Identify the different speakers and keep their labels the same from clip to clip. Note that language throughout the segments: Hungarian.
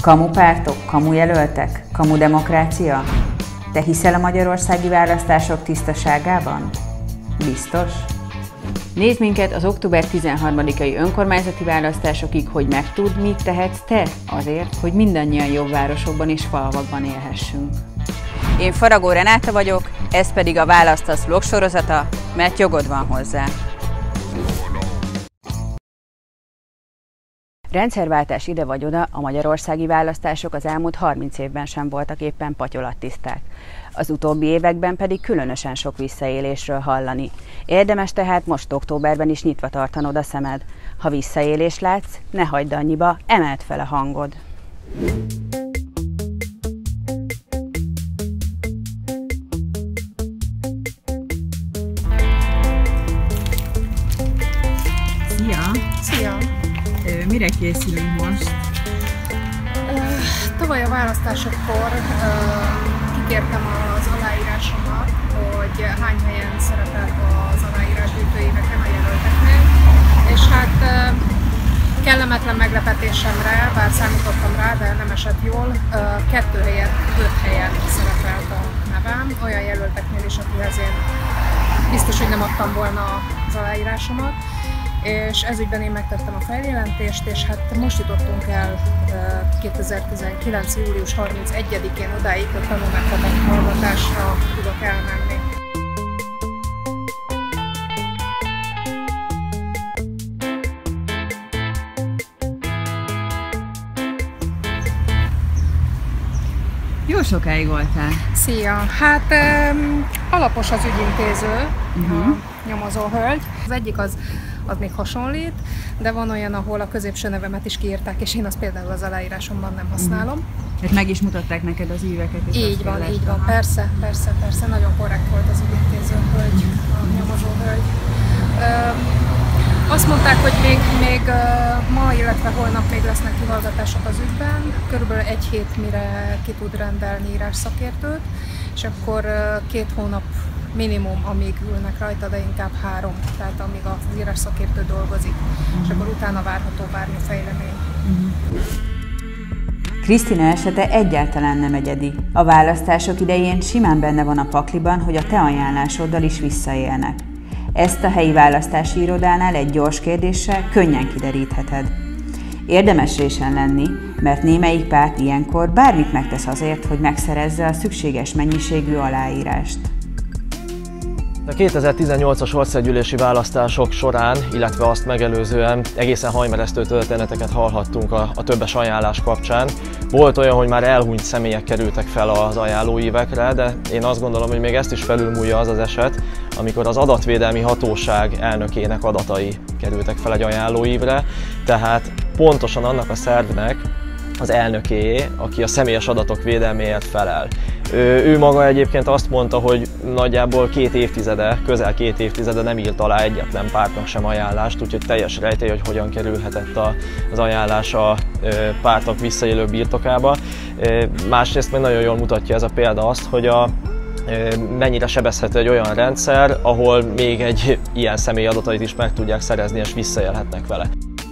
Speaker 1: Kamupártok, kamujelöltek, kamudemokrácia? Te hiszel a magyarországi választások tisztaságában? Biztos? Nézd minket az október 13-ai önkormányzati választásokig, hogy megtudd, mit tehetsz te azért, hogy mindannyian jobb városokban és falvakban élhessünk. Én Faragó Renáta vagyok, ez pedig a Választasz vlog sorozata, mert jogod van hozzá. Rendszerváltás ide vagy oda, a magyarországi választások az elmúlt 30 évben sem voltak éppen patyolattiszták. Az utóbbi években pedig különösen sok visszaélésről hallani. Érdemes tehát most októberben is nyitva tartanod a szemed. Ha visszaélést látsz, ne hagyd annyiba, emeld fel a hangod.
Speaker 2: Szia!
Speaker 3: Szia!
Speaker 2: Mire készülünk most?
Speaker 3: Tavaly a választásokkor kikértem az aláírásomat, hogy hány helyen szerepelt az aláírásgyűjtő éveken a jelölteknél, és hát kellemetlen meglepetésemre, bár számítottam rá, de nem esett jól, 2 helyett 5 helyen szerepelt a nevem, olyan jelölteknél is, akihez én biztos, hogy nem adtam volna az aláírásomat. És ezügyben én megtettem a feljelentést, és hát most jutottunk el 2019. július 31-én odáig, hogy tanúmeghallgatásra tudok elmenni.
Speaker 2: Jó sokáig voltál.
Speaker 3: Szia! Hát alapos az ügyintéző, a nyomozó hölgy. Az egyik az még hasonlít, de van olyan, ahol a középső nevemet is kiírták, és én azt például az aláírásomban nem használom.
Speaker 2: Hát meg is mutatták neked az íveket?
Speaker 3: Így van, persze, nagyon korrekt volt az ügyintéző hölgy, a nyomozó hölgy. Azt mondták, hogy még ma, illetve holnap még lesznek kihallgatások az ügyben, körülbelül 1 hét, mire ki tud rendelni írásszakértőt, és akkor 2 hónap minimum, amíg ülnek rajta, de inkább 3, tehát amíg az írásszakértő dolgozik, és akkor utána várható bármi fejlemény.
Speaker 1: Krisztina esete egyáltalán nem egyedi. A választások idején simán benne van a pakliban, hogy a te ajánlásoddal is visszaélnek. Ezt a helyi választási irodánál egy gyors kérdéssel könnyen kiderítheted. Érdemes résen lenni, mert némelyik párt ilyenkor bármit megtesz azért, hogy megszerezze a szükséges mennyiségű aláírást.
Speaker 4: A 2018-as országgyűlési választások során, illetve azt megelőzően egészen hajmeresztő történeteket hallhattunk a többes ajánlás kapcsán. Volt olyan, hogy már elhunyt személyek kerültek fel az ajánlóívekre, de én azt gondolom, hogy még ezt is felülmúlja az az eset, amikor az adatvédelmi hatóság elnökének adatai kerültek fel egy ajánlóívre, tehát pontosan annak a szervnek az elnökéé, aki a személyes adatok védelméért felel. Ő maga egyébként azt mondta, hogy nagyjából 2 évtizede, közel 2 évtizede nem írt alá egyetlen pártnak sem ajánlást, úgyhogy teljes rejtély, hogy hogyan kerülhetett az ajánlás a pártok visszaélő birtokába. Másrészt meg nagyon jól mutatja ez a példa azt, hogy mennyire sebezhető egy olyan rendszer, ahol még egy ilyen személy adatait is meg tudják szerezni és visszaélhetnek vele.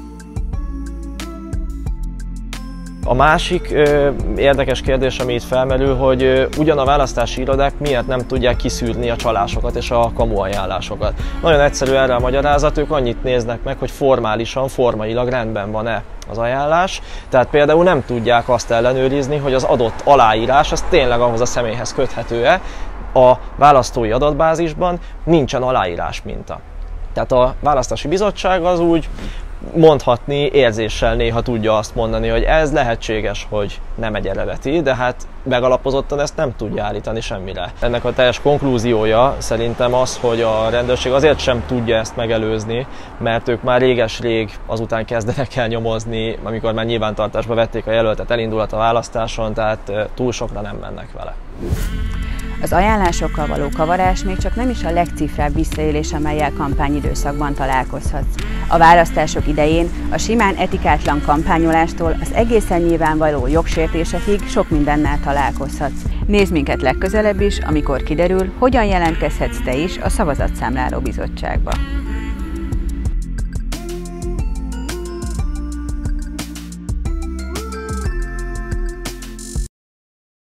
Speaker 4: A másik érdekes kérdés, ami itt felmerül, hogy ugyan a választási irodák miért nem tudják kiszűrni a csalásokat és a kamuajánlásokat. Nagyon egyszerű erre a magyarázat, ők annyit néznek meg, hogy formálisan, formailag rendben van-e az ajánlás. Tehát például nem tudják azt ellenőrizni, hogy az adott aláírás az tényleg ahhoz a személyhez köthető-e. A választói adatbázisban nincsen aláírás minta. Tehát a választási bizottság az úgy mondhatni érzéssel néha tudja azt mondani, hogy ez lehetséges, hogy nem egy eredeti, de hát megalapozottan ezt nem tudja állítani semmire. Ennek a teljes konklúziója szerintem az, hogy a rendőrség azért sem tudja ezt megelőzni, mert ők már réges-rég azután kezdenek el nyomozni, amikor már nyilvántartásba vették a jelöltet, elindulhat a választáson, tehát túl sokra nem mennek vele.
Speaker 1: Az ajánlásokkal való kavarás még csak nem is a legcifrább visszaélés, amellyel kampányidőszakban találkozhatsz. A választások idején a simán etikátlan kampányolástól az egészen nyilvánvaló jogsértésekig sok mindennel találkozhatsz. Nézd minket legközelebb is, amikor kiderül, hogyan jelentkezhetsz te is a szavazatszámláló bizottságba.